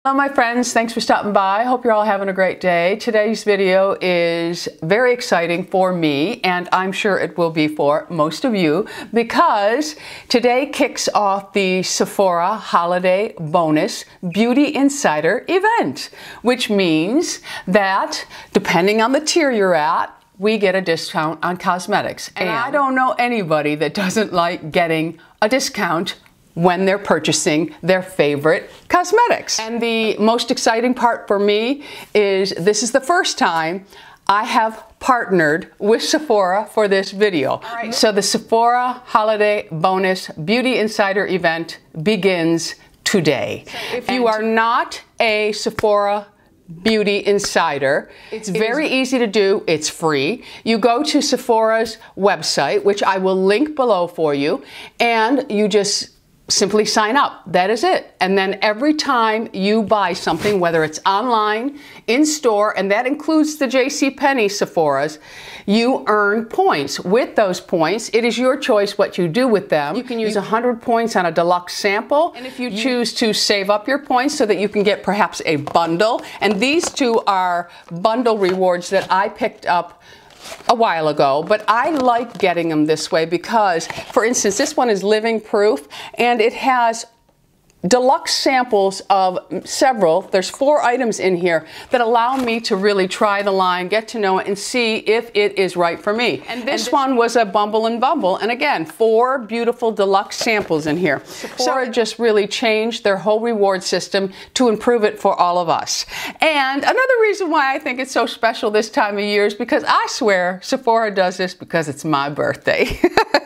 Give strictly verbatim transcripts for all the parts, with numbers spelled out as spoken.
Hello my friends, thanks for stopping by. I hope you're all having a great day. Today's video is very exciting for me, and I'm sure it will be for most of you, because today kicks off the Sephora Holiday Bonus Beauty Insider event, which means that depending on the tier you're at, we get a discount on cosmetics. And I don't know anybody that doesn't like getting a discount when they're purchasing their favorite cosmetics. And the most exciting part for me is this is the first time I have partnered with Sephora for this video. All right. So the Sephora Holiday Bonus Beauty Insider event begins today. So if you are not a Sephora Beauty Insider, it's very easy to do. It's free. You go to Sephora's website, which I will link below for you, and you just simply sign up. That is it. And then every time you buy something, whether it's online, in store, and that includes the JCPenney Sephora's, you earn points. With those points, it is your choice what you do with them. You can use one hundred points on a deluxe sample, and if you choose to save up your points so that you can get perhaps a bundle, and these two are bundle rewards that I picked up a while ago, but I like getting them this way because, for instance, this one is living proof and it has deluxe samples of several. There's four items in here that allow me to really try the line, get to know it, and see if it is right for me. And this, and this one was a Bumble and Bumble, and again, four beautiful deluxe samples in here. Sephora so, just really changed their whole reward system to improve it for all of us. And another reason why I think it's so special this time of year is because I swear Sephora does this because it's my birthday.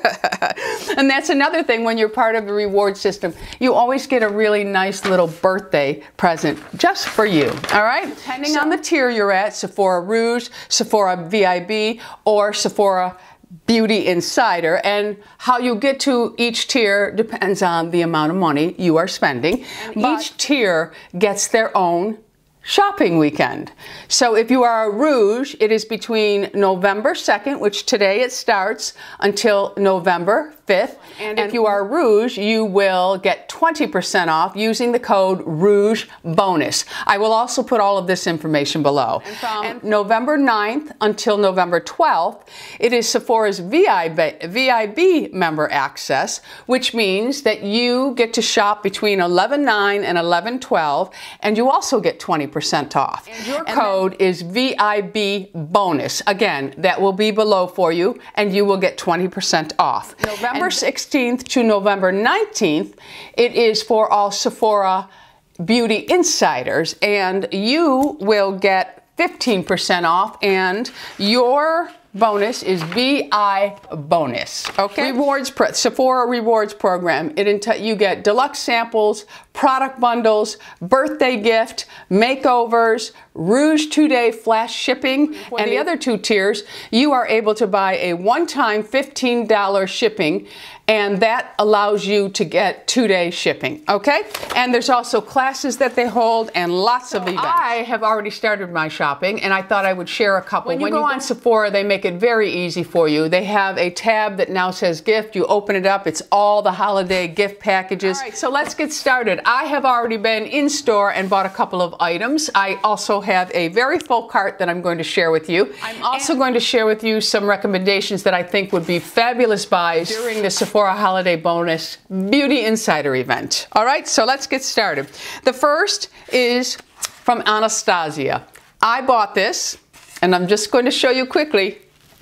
And that's another thing, when you're part of the reward system, you always get a really nice little birthday present just for you, all right? Depending so, on the tier you're at, Sephora Rouge, Sephora V I B, or Sephora Beauty Insider, and how you get to each tier depends on the amount of money you are spending. But each tier gets their own shopping weekend. So if you are a Rouge, it is between November second, which today it starts, until November fifth. And if you are Rouge, you will get twenty percent off using the code Rouge Bonus. I will also put all of this information below. And from and November ninth until November twelfth, it is Sephora's V I B, V I B member access, which means that you get to shop between eleven nine and eleven twelve, and you also get twenty percent off. And your and code then, is V I B Bonus. Again, that will be below for you, and you will get twenty percent off. November sixteenth to November nineteenth, it is for all Sephora Beauty Insiders, and you will get fifteen percent off, and your bonus is V I Bonus. Okay. Rewards, Sephora Rewards Program. It you get deluxe samples, product bundles, birthday gift, makeovers, Rouge two-day flash shipping, and the other two tiers, you are able to buy a one-time fifteen dollar shipping, and that allows you to get two-day shipping, okay? And there's also classes that they hold and lots so of events. I have already started my shopping, and I thought I would share a couple. When you, when you go on Sephora, they make it very easy for you. They have a tab that now says gift. You open it up, it's all the holiday gift packages. All right, so let's get started. I have already been in store and bought a couple of items. I also have a very full cart that I'm going to share with you. I'm also and going to share with you some recommendations that I think would be fabulous buys during the Sephora Holiday Bonus Beauty Insider event. All right, so let's get started. The first is from Anastasia. I bought this, and I'm just going to show you quickly.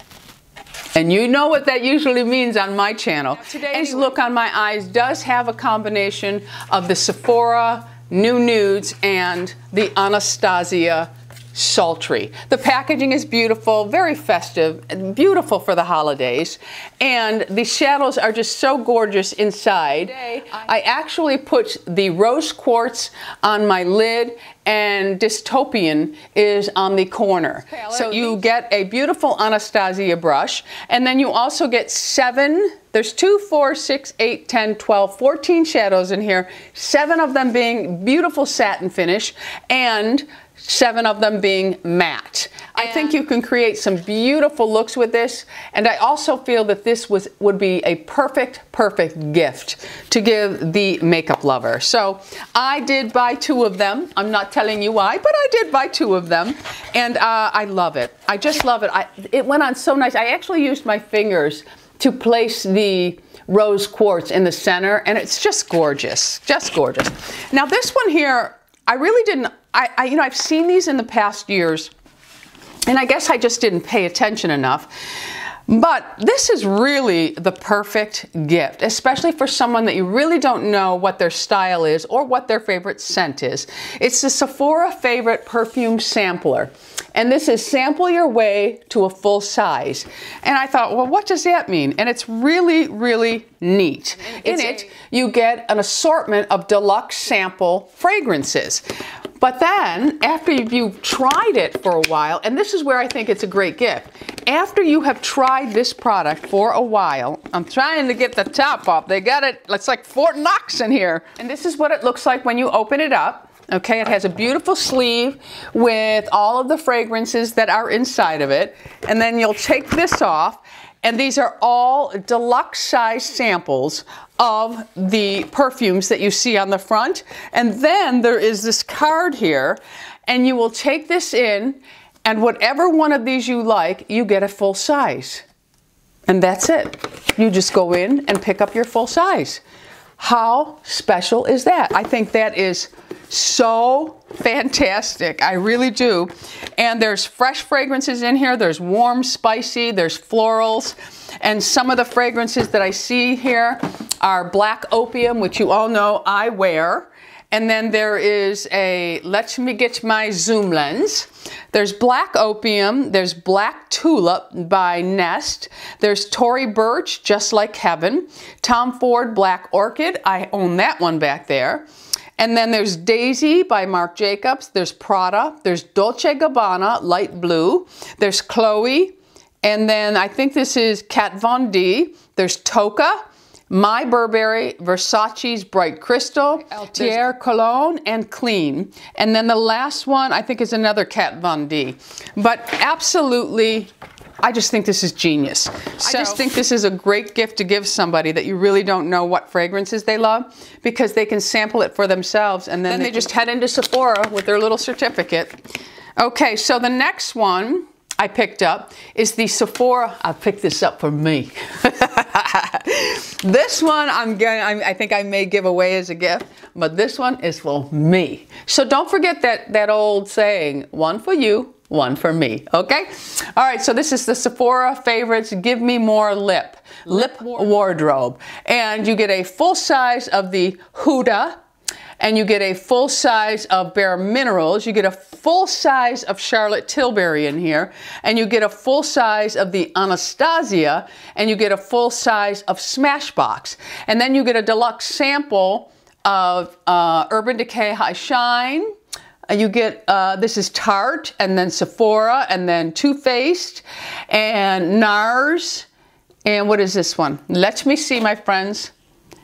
And you know what that usually means on my channel. Now, today's look on my eyes does have a combination of the Sephora New Nudes and the Anastasia Sultry. The packaging is beautiful, very festive, and beautiful for the holidays, and the shadows are just so gorgeous inside. Today, I actually put the rose quartz on my lid, and Dystopian is on the corner. So you get a beautiful Anastasia brush, and then you also get seven, there's two, four, six, eight, ten, twelve, fourteen shadows in here, seven of them being beautiful satin finish, and seven of them being matte. I think you can create some beautiful looks with this, and I also feel that this was would be a perfect, perfect gift to give the makeup lover. So I did buy two of them. I'm not telling you why, but I did buy two of them, and uh, I love it. I just love it. I, it went on so nice. I actually used my fingers to place the rose quartz in the center, and it's just gorgeous, just gorgeous. Now this one here, I really didn't, I, I you know, I've seen these in the past years, and I guess I just didn't pay attention enough. But this is really the perfect gift, especially for someone that you really don't know what their style is or what their favorite scent is. It's the Sephora Favorite Perfume Sampler. And this is sample your way to a full size. And I thought, well, what does that mean? And it's really, really neat. In it, you get an assortment of deluxe sample fragrances. But then, after you've tried it for a while, and this is where I think it's a great gift, after you have tried this product for a while, I'm trying to get the top off. They got it, it's like Fort Knox in here. And this is what it looks like when you open it up. Okay, it has a beautiful sleeve with all of the fragrances that are inside of it. And then you'll take this off, and these are all deluxe size samples of the perfumes that you see on the front. And then there is this card here, and you will take this in, and whatever one of these you like, you get a full size. And that's it. You just go in and pick up your full size. How special is that? I think that is so fantastic. I really do. And there's fresh fragrances in here. There's warm, spicy, there's florals. And some of the fragrances that I see here are Black Opium, which you all know I wear. And then there is a Let Me Get My Zoom Lens. There's Black Opium. There's Black Tulip by Nest. There's Tory Burch, Just Like Heaven. Tom Ford Black Orchid. I own that one back there. And then there's Daisy by Marc Jacobs. There's Prada. There's Dolce Gabbana, Light Blue. There's Chloe. And then I think this is Kat Von D. There's Toka, My Burberry, Versace's Bright Crystal, Altier Cologne, and Clean. And then the last one I think is another Kat Von D. But absolutely, I just think this is genius. So, I just think this is a great gift to give somebody that you really don't know what fragrances they love, because they can sample it for themselves, and then, then they, they just head into Sephora with their little certificate. Okay, so the next one I picked up is the Sephora. I picked this up for me. This one I'm going. I think I may give away as a gift, but this one is for me. So don't forget that that old saying: one for you, one for me. Okay. All right. So this is the Sephora Favorites Give Me More Lip Lip, Lip Wardrobe, and you get a full size of the Huda. And you get a full size of Bare Minerals. You get a full size of Charlotte Tilbury in here. And you get a full size of the Anastasia. And you get a full size of Smashbox. And then you get a deluxe sample of uh, Urban Decay High Shine. Uh, you get, uh, this is Tarte, and then Sephora, and then Too Faced, and NARS. And what is this one? Let me see, my friends.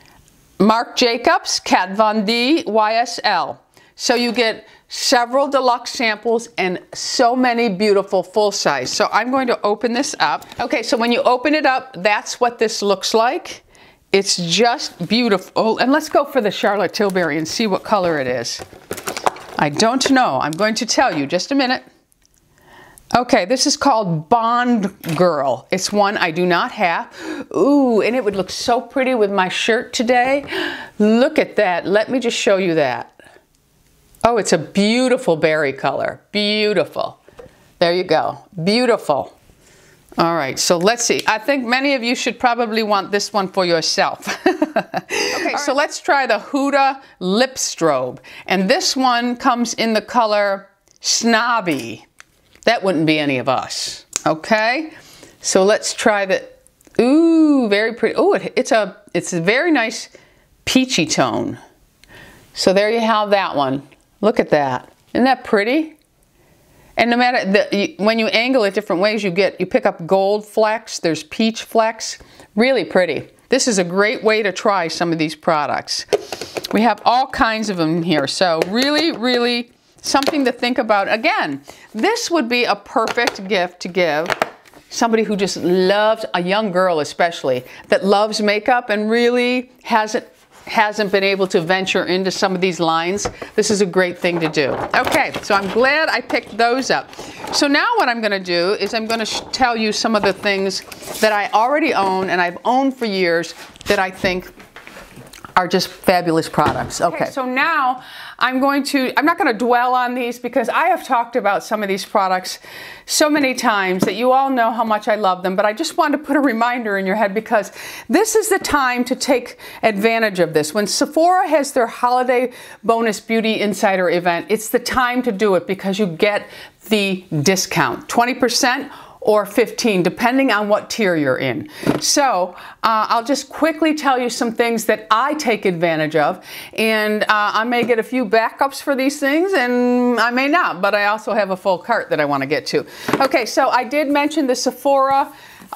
Marc Jacobs, Kat Von D, Y S L. So you get several deluxe samples and so many beautiful full size. So I'm going to open this up. Okay, so when you open it up, that's what this looks like. It's just beautiful. And let's go for the Charlotte Tilbury and see what color it is. I don't know. I'm going to tell you. Just a minute. Okay, this is called Bond Girl. It's one I do not have. Ooh, and it would look so pretty with my shirt today. Look at that. Let me just show you that. Oh, it's a beautiful berry color. Beautiful. There you go. Beautiful. All right, so let's see. I think many of you should probably want this one for yourself. Okay, so let's try the Huda Lip Strobe. And this one comes in the color Snobby. That wouldn't be any of us. Okay, so let's try the, ooh, very pretty. Oh, it, it's a, it's a very nice peachy tone. So there you have that one. Look at that. Isn't that pretty? And no matter, the, you, when you angle it different ways, you get, you pick up gold flecks, there's peach flecks. Really pretty. This is a great way to try some of these products. We have all kinds of them here. So really, really something to think about. Again, this would be a perfect gift to give somebody who just loves, a young girl especially, that loves makeup and really hasn't hasn't been able to venture into some of these lines. This is a great thing to do. Okay, so I'm glad I picked those up. So now what I'm gonna do is I'm gonna tell you some of the things that I already own and I've owned for years that I think are just fabulous products. Okay. Okay, so now I'm going to, I'm not going to dwell on these because I have talked about some of these products so many times that you all know how much I love them, but I just wanted to put a reminder in your head because this is the time to take advantage of this. When Sephora has their holiday bonus beauty insider event, it's the time to do it because you get the discount, twenty percent or fifteen, depending on what tier you're in. So uh, I'll just quickly tell you some things that I take advantage of, and uh, I may get a few backups for these things, and I may not, but I also have a full cart that I want to get to. Okay, so I did mention the Sephora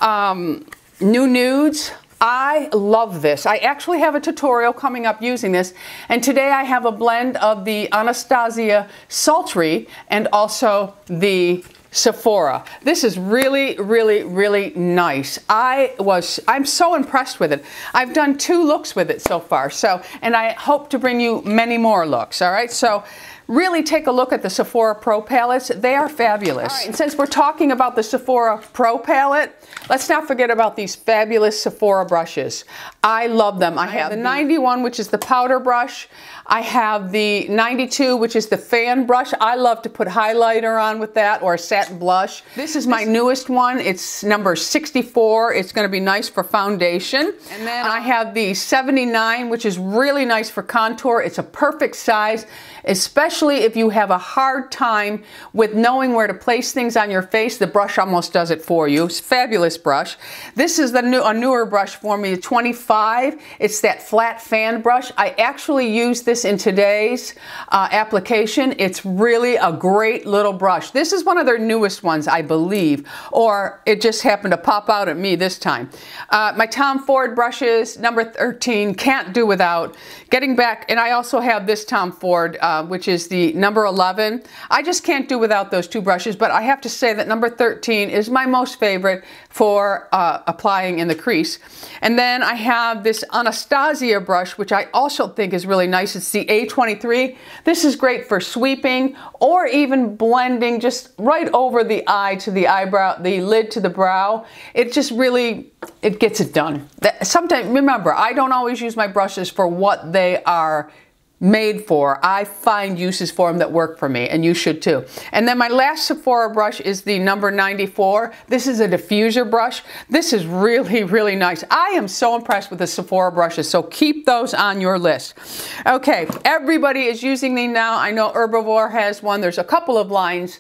um, New Nudes. I love this. I actually have a tutorial coming up using this, and today I have a blend of the Anastasia Sultry and also the Sephora. This is really, really, really nice. I was, I'm so impressed with it. I've done two looks with it so far, so, and I hope to bring you many more looks, all right? So really take a look at the Sephora Pro palettes. They are fabulous. All right, and since we're talking about the Sephora Pro palette, let's not forget about these fabulous Sephora brushes. I love them. I have the ninety-one, which is the powder brush. I have the ninety-two, which is the fan brush. I love to put highlighter on with that, or a satin blush. This is my newest one. It's number sixty-four. It's going to be nice for foundation. And then I have the seventy-nine, which is really nice for contour. It's a perfect size, especially if you have a hard time with knowing where to place things on your face. The brush almost does it for you. It's a fabulous brush. This is the new, a newer brush for me, twenty-five. It's that flat fan brush. I actually use this in today's uh, application. It's really a great little brush. This is one of their newest ones, I believe, or it just happened to pop out at me this time. Uh, my Tom Ford brushes, number thirteen, can't do without. Getting back, and I also have this Tom Ford, uh, which is the number eleven. I just can't do without those two brushes, but I have to say that number thirteen is my most favorite for uh, applying in the crease. And then I have this Anastasia brush, which I also think is really nice. It's the A twenty-three. This is great for sweeping or even blending just right over the eye to the eyebrow, the lid to the brow. It just really, it gets it done. Sometimes, remember, I don't always use my brushes for what they are made for. I find uses for them that work for me, and you should too. And then my last Sephora brush is the number ninety-four. This is a diffuser brush. This is really, really nice. I am so impressed with the Sephora brushes, so keep those on your list. Okay, everybody is using these now. I know Herbivore has one. There's a couple of lines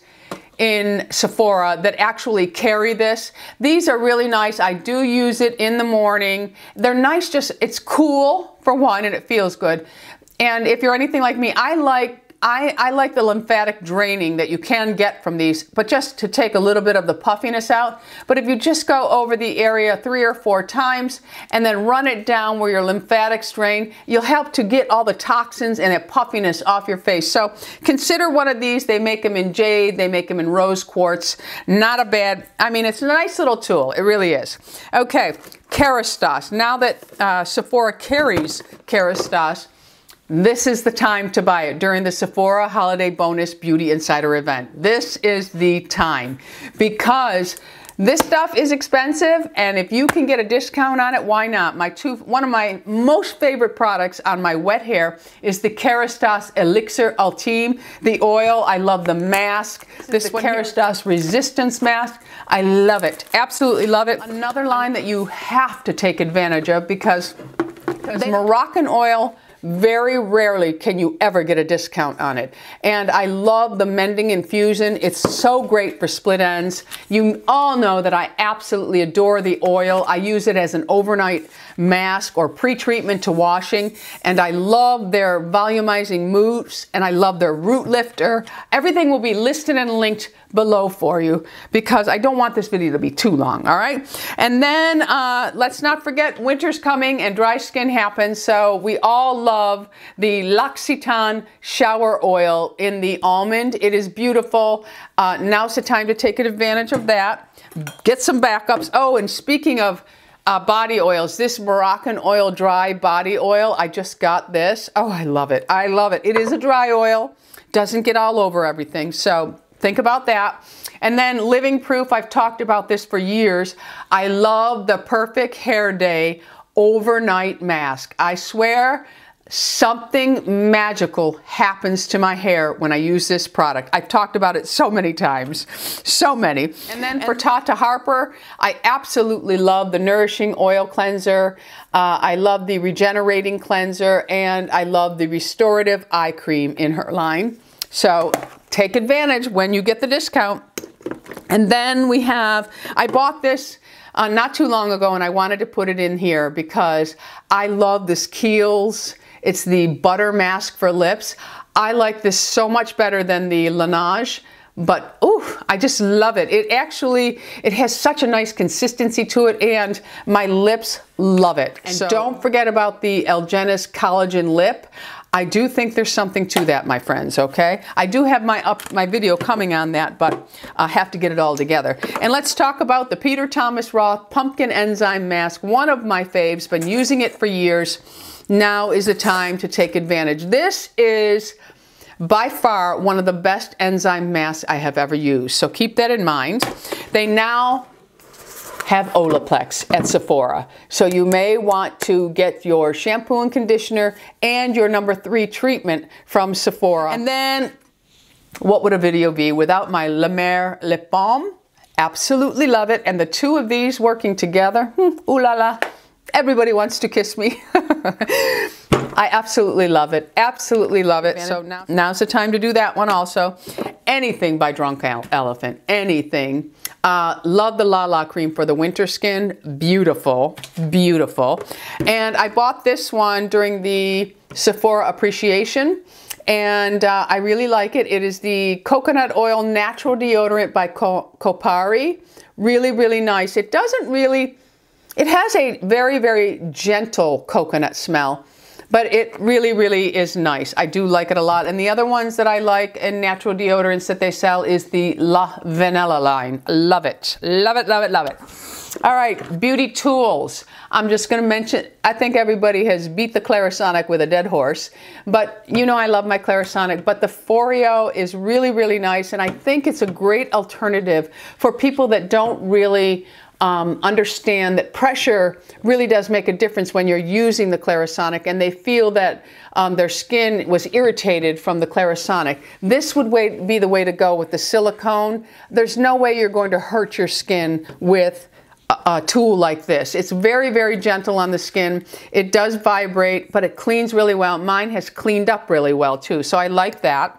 in Sephora that actually carry this. These are really nice. I do use it in the morning. They're nice, just, it's cool for one, and it feels good. And if you're anything like me, I like I, I like the lymphatic draining that you can get from these, but just to take a little bit of the puffiness out. But if you just go over the area three or four times and then run it down where your lymphatics drain, you'll help to get all the toxins and that puffiness off your face. So consider one of these. They make them in jade, they make them in rose quartz. Not a bad, I mean, it's a nice little tool. It really is. Okay, Kerastase. Now that uh, Sephora carries Kerastase, this is the time to buy it during the Sephora Holiday Bonus Beauty Insider event. This is the time because this stuff is expensive, and if you can get a discount on it, why not? My two, one of my most favorite products on my wet hair is the Kerastase Elixir Ultime. The oil, I love the mask. This, this Kerastase Resistance Mask, I love it. Absolutely love it. Another line that you have to take advantage of because, because Moroccan oil, very rarely can you ever get a discount on it. And I love the Mending Infusion. It's so great for split ends. You all know that I absolutely adore the oil. I use it as an overnight mask or pre-treatment to washing. And I love their volumizing mousse, and I love their root lifter. Everything will be listed and linked below for you because I don't want this video to be too long, all right? And then uh, let's not forget winter's coming and dry skin happens, so we all love love the L'Occitane shower oil in the almond. It is beautiful. Uh, now's the time to take advantage of that. Get some backups. Oh, and speaking of uh, body oils, this Moroccan Oil Dry Body Oil, I just got this. Oh, I love it. I love it. It is a dry oil. Doesn't get all over everything. So think about that. And then Living Proof, I've talked about this for years. I love the Perfect Hair Day Overnight Mask. I swear something magical happens to my hair when I use this product. I've talked about it so many times, so many. And then for Tata Harper, I absolutely love the Nourishing Oil Cleanser. Uh, I love the Regenerating Cleanser, and I love the Restorative Eye Cream in her line. So take advantage when you get the discount. And then we have, I bought this uh, not too long ago, and I wanted to put it in here because I love this Kiehl's. It's the butter mask for lips. I like this so much better than the Laneige, but ooh, I just love it. It actually, it has such a nice consistency to it, and my lips love it. And so, don't forget about the Elgenis Collagen Lip. I do think there's something to that, my friends, okay? I do have my up my video coming on that, but I have to get it all together. And let's talk about the Peter Thomas Roth Pumpkin Enzyme Mask, one of my faves, been using it for years. Now is the time to take advantage. This is by far one of the best enzyme masks I have ever used, so keep that in mind. They now have Olaplex at Sephora, so you may want to get your shampoo and conditioner and your number three treatment from Sephora. And then, what would a video be without my La Mer Lip Balm? Absolutely love it, and the two of these working together, hmm, ooh la la, everybody wants to kiss me. I absolutely love it. Absolutely love it. So now, now's the time to do that one also. Anything by Drunk Elephant. Anything. Uh, love the La La cream for the winter skin. Beautiful. Beautiful. And I bought this one during the Sephora Appreciation. And uh, I really like it. It is the Coconut Oil Natural Deodorant by Co Kopari. Really, really nice. It doesn't really... It has a very, very gentle coconut smell, but it really, really is nice. I do like it a lot. And the other ones that I like in natural deodorants that they sell is the La Vanilla line. Love it. Love it, love it, love it. All right, beauty tools. I'm just going to mention, I think everybody has beat the Clarisonic with a dead horse, but you know I love my Clarisonic, but the Foreo is really, really nice, and I think it's a great alternative for people that don't really Um, understand that pressure really does make a difference when you're using the Clarisonic, and they feel that um, their skin was irritated from the Clarisonic. This would way, be the way to go with the silicone. There's no way you're going to hurt your skin with a, a tool like this. It's very, very gentle on the skin. It does vibrate, but it cleans really well. Mine has cleaned up really well too, so I like that.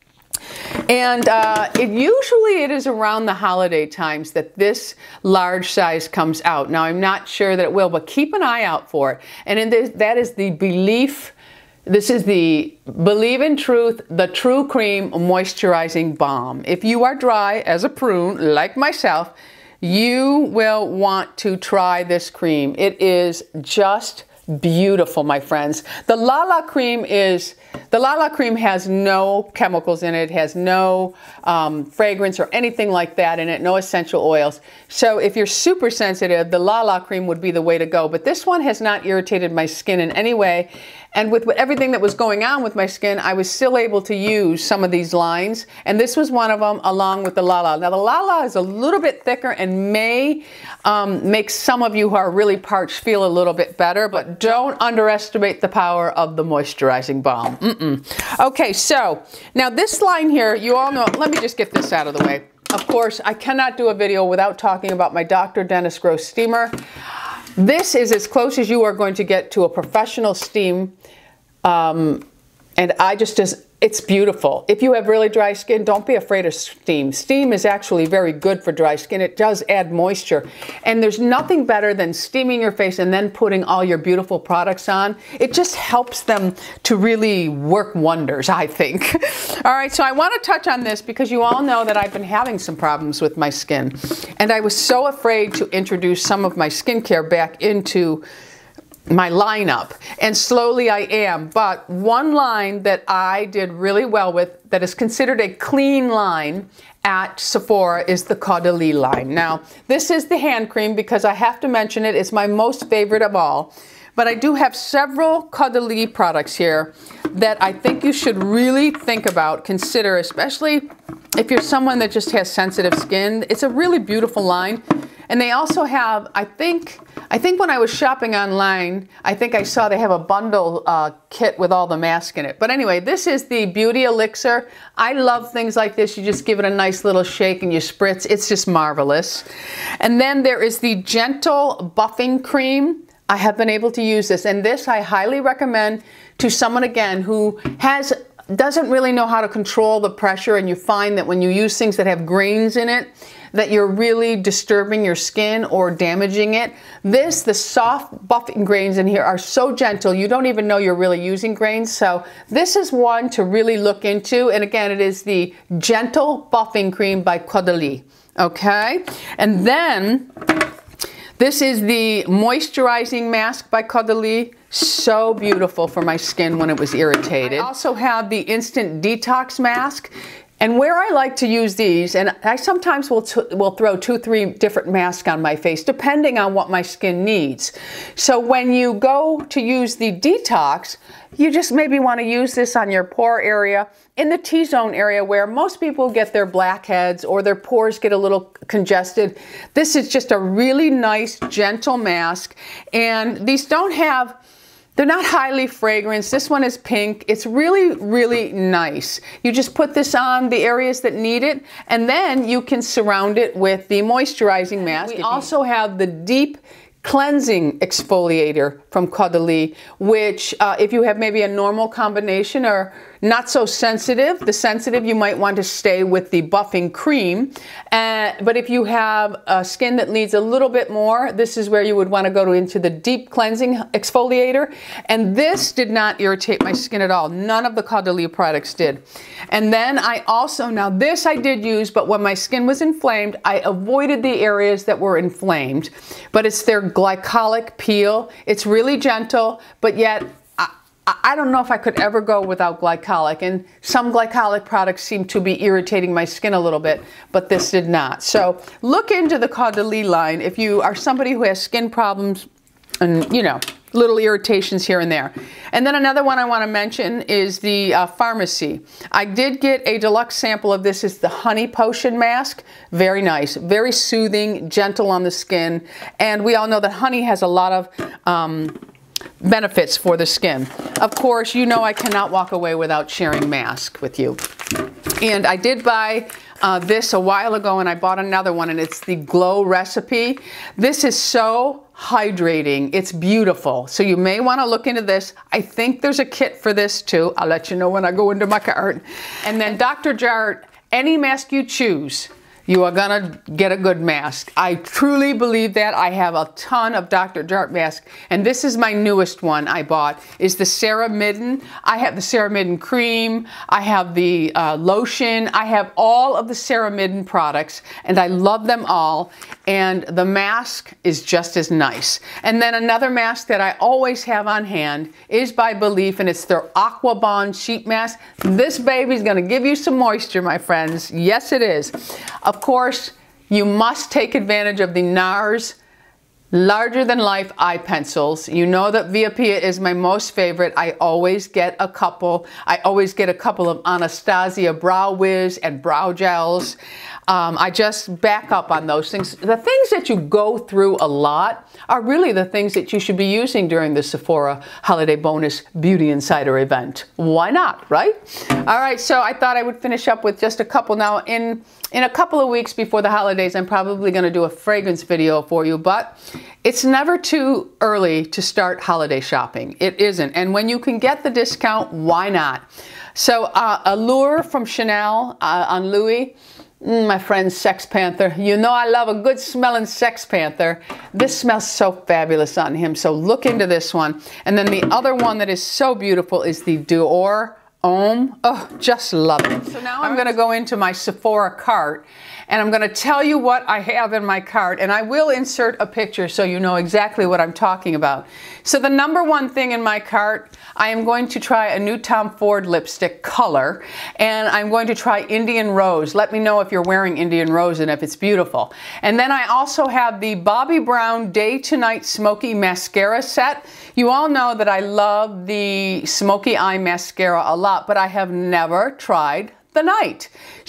And uh, it usually it is around the holiday times that this large size comes out. Now I'm not sure that it will, but keep an eye out for it. And in this, that is the Belief. This is the Believe in Truth, the True Cream Moisturizing Balm. If you are dry as a prune, like myself, you will want to try this cream. It is just beautiful, my friends. The La La cream is, the La La cream has no chemicals in it, has no um, fragrance or anything like that in it, no essential oils. So if you're super sensitive, the La La cream would be the way to go. But this one has not irritated my skin in any way. And with everything that was going on with my skin, I was still able to use some of these lines. And this was one of them, along with the La La. Now the La La is a little bit thicker and may um, make some of you who are really parched feel a little bit better, but don't underestimate the power of the moisturizing balm. Mm-mm. Okay, so now this line here, you all know, let me just get this out of the way. Of course, I cannot do a video without talking about my Doctor Dennis Gross steamer. This is as close as you are going to get to a professional steam, um, and I just, just, it's beautiful. If you have really dry skin, don't be afraid of steam. Steam is actually very good for dry skin. It does add moisture, and there's nothing better than steaming your face and then putting all your beautiful products on. It just helps them to really work wonders, I think. All right, so I want to touch on this because you all know that I've been having some problems with my skin, and I was so afraid to introduce some of my skincare back into my lineup, and slowly I am. But one line that I did really well with, that is considered a clean line at Sephora, is the Caudalie line. Now, this is the hand cream because I have to mention it. It's my most favorite of all. But I do have several Caudalie products here that I think you should really think about, consider, especially if you're someone that just has sensitive skin. It's a really beautiful line. And they also have, I think, I think when I was shopping online, I think I saw they have a bundle uh, kit with all the masks in it. But anyway, this is the Beauty Elixir. I love things like this. You just give it a nice little shake and you spritz. It's just marvelous. And then there is the Gentle Buffing Cream. I have been able to use this, and this I highly recommend to someone, again, who has doesn't really know how to control the pressure, and you find that when you use things that have grains in it, that you're really disturbing your skin or damaging it. This, the soft buffing grains in here are so gentle, you don't even know you're really using grains. So this is one to really look into, and again, it is the Gentle Buffing Cream by Caudalie. Okay, and then this is the Moisturizing Mask by Caudalie. So beautiful for my skin when it was irritated. I also have the Instant Detox Mask. And where I like to use these, and I sometimes will, t will throw two, three different masks on my face, depending on what my skin needs. So when you go to use the detox, you just maybe want to use this on your pore area, in the T-zone area where most people get their blackheads or their pores get a little congested. This is just a really nice, gentle mask. And these don't have, they're not highly fragranced. This one is pink. It's really, really nice. You just put this on the areas that need it, and then you can surround it with the moisturizing mask. We also have the Deep Cleansing Exfoliator from Caudalie, which uh, if you have maybe a normal combination or not so sensitive, the sensitive you might want to stay with the buffing cream. Uh, but if you have a skin that needs a little bit more, this is where you would want to go to into the Deep Cleansing Exfoliator. And this did not irritate my skin at all. None of the Caudalie products did. And then I also, now this I did use, but when my skin was inflamed, I avoided the areas that were inflamed. But it's their glycolic peel. It's really gentle, but yet I don't know if I could ever go without glycolic, and some glycolic products seem to be irritating my skin a little bit, but this did not. So look into the Caudalie line if you are somebody who has skin problems and, you know, little irritations here and there. And then another one I want to mention is the uh, Pharmacy. I did get a deluxe sample of this. It's the Honey Potion Mask. Very nice, very soothing, gentle on the skin. And we all know that honey has a lot of um, benefits for the skin. Of course, you know I cannot walk away without sharing mask with you. And I did buy uh, this a while ago, and I bought another one, and it's the Glow Recipe. This is so hydrating. It's beautiful. So you may want to look into this. I think there's a kit for this too. I'll let you know when I go into my cart. And then Doctor Jart, any mask you choose, you are gonna get a good mask. I truly believe that. I have a ton of Doctor Jart masks, and this is my newest one I bought, is the Ceramidin. I have the Ceramidin cream, I have the uh, lotion, I have all of the Ceramidin products, and I love them all, and the mask is just as nice. And then another mask that I always have on hand is by Belif, and it's their Aqua Bond Sheet Mask. This baby's gonna give you some moisture, my friends. Yes, it is. Of course, you must take advantage of the NARS Larger Than Life eye pencils. You know that Via Pia is my most favorite. I always get a couple. I always get a couple of Anastasia Brow Wiz and brow gels. Um, I just back up on those things. The things that you go through a lot are really the things that you should be using during the Sephora Holiday Bonus Beauty Insider event. Why not, right? All right, so I thought I would finish up with just a couple. Now, in, in a couple of weeks before the holidays, I'm probably going to do a fragrance video for you, but it's never too early to start holiday shopping. It isn't. And when you can get the discount, why not? So uh, Allure from Chanel uh, on Louis. Mm, my friend Sex Panther. You know I love a good smelling Sex Panther. This smells so fabulous on him, so look into this one. And then the other one that is so beautiful is the Dior Ohm. Oh, just love it. So now I'm going to go into my Sephora cart, and I'm going to tell you what I have in my cart, and I will insert a picture so you know exactly what I'm talking about. So the number one thing in my cart, I am going to try a new Tom Ford lipstick color, and I'm going to try Indian Rose. Let me know if you're wearing Indian Rose and if it's beautiful. And then I also have the Bobbi Brown Day to Night Smoky Mascara set. You all know that I love the Smoky Eye Mascara a lot, but I have never tried the night.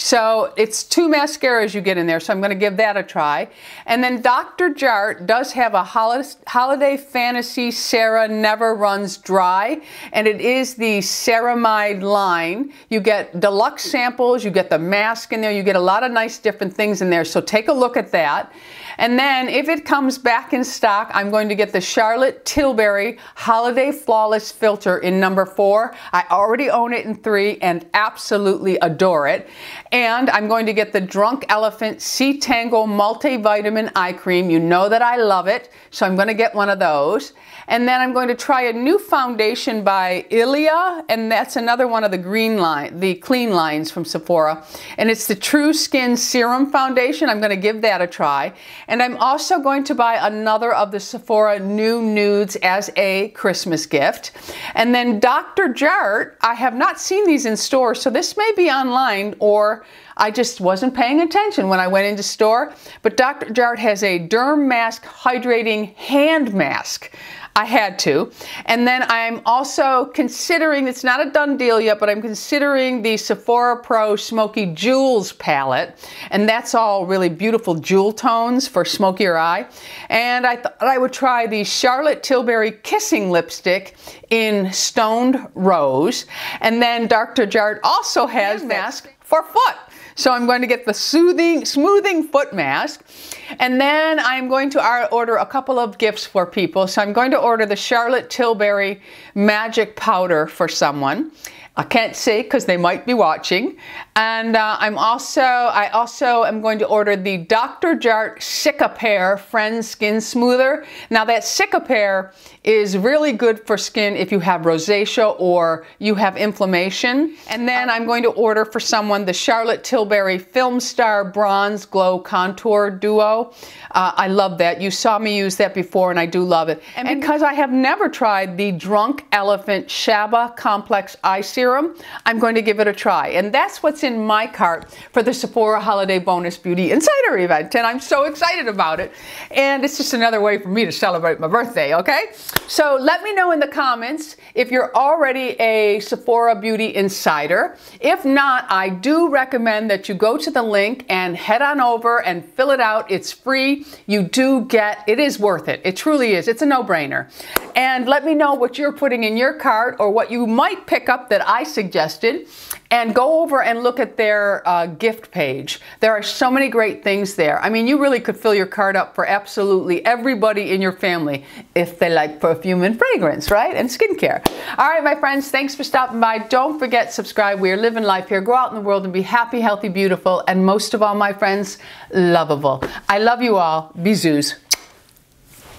So it's two mascaras you get in there, so I'm going to give that a try. And then Doctor Jart does have a Holiday Fantasy Sarah Never Runs Dry, and it is the ceramide line. You get deluxe samples, you get the mask in there, you get a lot of nice different things in there, so take a look at that. And then if it comes back in stock, I'm going to get the Charlotte Tilbury Holiday Flawless Filter in number four. I already own it in three and absolutely adore it. And I'm going to get the Drunk Elephant C-Tango Multivitamin Eye Cream. You know that I love it, so I'm going to get one of those. And then I'm going to try a new foundation by Ilia, and that's another one of the green line, the clean lines from Sephora. And it's the True Skin Serum Foundation. I'm going to give that a try. And I'm also going to buy another of the Sephora New Nudes as a Christmas gift. And then Doctor Jart, I have not seen these in stores, so this may be online, or I just wasn't paying attention when I went into store. But Doctor Jart has a Derm Mask Hydrating Hand Mask. I had to. And then I'm also considering, it's not a done deal yet, but I'm considering the Sephora Pro Smoky Jewels palette. And that's all really beautiful jewel tones for smokier eye. And I thought I would try the Charlotte Tilbury Kissing Lipstick in Stoned Rose. And then Doctor Jart also has mask for foot. So I'm going to get the soothing, smoothing foot mask. And then I'm going to order a couple of gifts for people. So I'm going to order the Charlotte Tilbury Magic Powder for someone. I can't say because they might be watching. And uh, I'm also, I also am going to order the Doctor Jart Cicapair Friends Skin Smoother. Now that Cicapair is really good for skin if you have rosacea or you have inflammation. And then I'm going to order for someone the Charlotte Tilbury Film Star Bronze Glow Contour Duo. Uh, I love that. You saw me use that before and I do love it. And because I have never tried the Drunk Elephant Shaba Complex Eye Serum, I'm going to give it a try. And that's what's in my cart for the Sephora Holiday Bonus Beauty Insider event, and I'm so excited about it. And it's just another way for me to celebrate my birthday, okay? So let me know in the comments if you're already a Sephora Beauty Insider. If not, I do recommend that you go to the link and head on over and fill it out. It's free. You do get, it is worth it. It truly is. It's a no-brainer. And let me know what you're putting in your cart or what you might pick up that I suggested. And go over and look at their uh, gift page. There are so many great things there. I mean, you really could fill your cart up for absolutely everybody in your family if they like perfume and fragrance, right? And skincare. All right, my friends, thanks for stopping by. Don't forget, subscribe. We are living life here. Go out in the world and be happy, healthy, beautiful, and most of all, my friends, lovable. I love you all. Bisous.